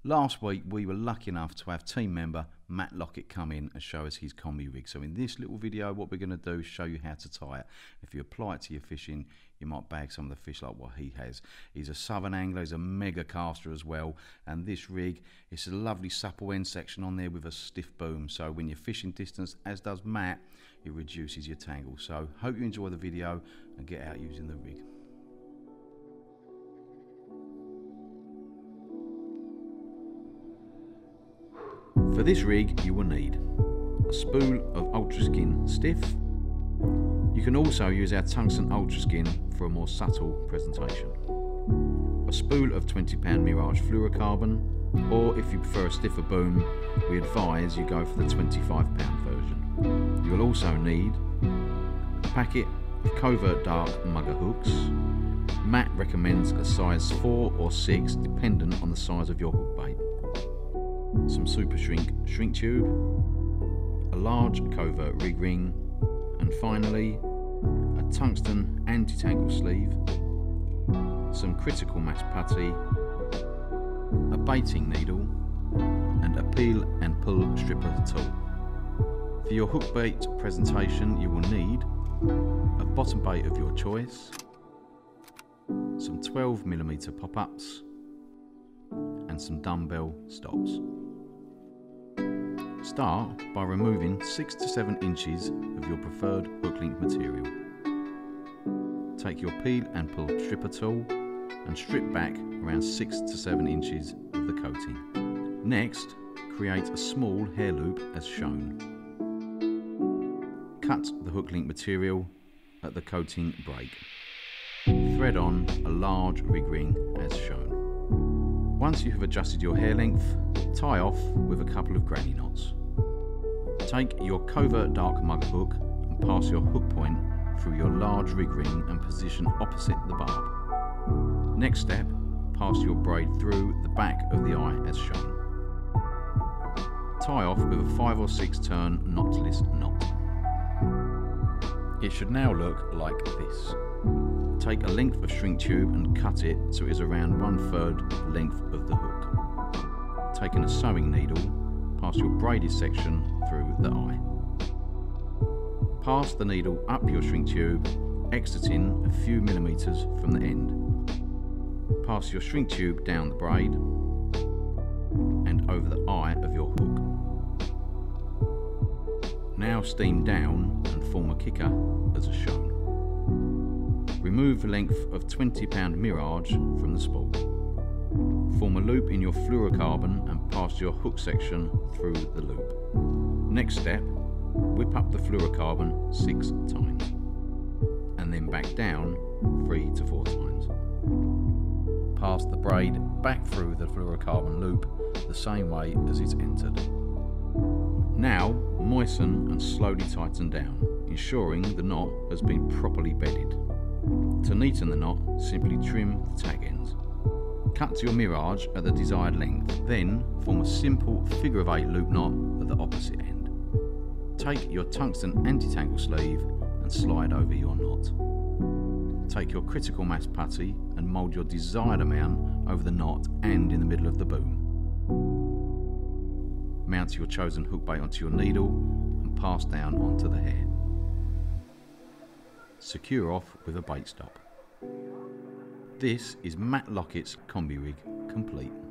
Last week we were lucky enough to have team member Matt Lockett come in and show us his Combi Rig. So in this little video what we're going to do is show you how to tie it. If you apply it to your fishing, you might bag some of the fish like what he has. He's a southern angler, he's a mega caster as well, and this rig, it's a lovely supple end section on there with a stiff boom, so when you're fishing distance, as does Matt, it reduces your tangle. So hope you enjoy the video and get out using the rig. For this rig you will need a spool of ultra skin stiff. You can also use our tungsten ultra skin for a more subtle presentation. A spool of 20-pound Mirage fluorocarbon, or if you prefer a stiffer boom, we advise you go for the 25-pound version. You will also need a packet of covert dark mugger hooks. Matt recommends a size 4 or 6 dependent on the size of your hook bait. Some super shrink tube, a large covert rig ring, and finally a tungsten anti-tangle sleeve, some critical mass putty, a baiting needle, and a peel and pull stripper tool. For your hook bait presentation you will need a bottom bait of your choice, some 12mm pop-ups, and some dumbbell stops. Start by removing 6 to 7 inches of your preferred hook link material. Take your peel and pull stripper tool and strip back around 6 to 7 inches of the coating. Next, create a small hair loop as shown. Cut the hook link material at the coating break. Thread on a large rig ring as shown. Once you have adjusted your hair length, tie off with a couple of granny knots. Take your covert dark mug hook and pass your hook point through your large rig ring and position opposite the barb. Next step, pass your braid through the back of the eye as shown. Tie off with a 5 or 6 turn knotless knot. It should now look like this. Take a length of shrink tube and cut it so it is around 1/3 the length of the hook. Taking a sewing needle, pass your braided section through the eye. Pass the needle up your shrink tube, exiting a few millimeters from the end. Pass your shrink tube down the braid and over the eye of your hook. Now steam down and form a kicker as shown. Remove a length of 20-pound Mirage from the spool. Form a loop in your fluorocarbon and pass your hook section through the loop. Next step, whip up the fluorocarbon 6 times and then back down 3 to 4 times. Pass the braid back through the fluorocarbon loop the same way as it's entered. Now moisten and slowly tighten down, ensuring the knot has been properly bedded. To neaten the knot, simply trim the tag ends. Cut to your Mirage at the desired length, then form a simple figure of 8 loop knot at the opposite end. Take your tungsten anti-tangle sleeve and slide over your knot. Take your critical mass putty and mould your desired amount over the knot and in the middle of the boom. Mount your chosen hook bait onto your needle and pass down onto the hair. Secure off with a bait stop. This is Matt Lockett's Combi Rig complete.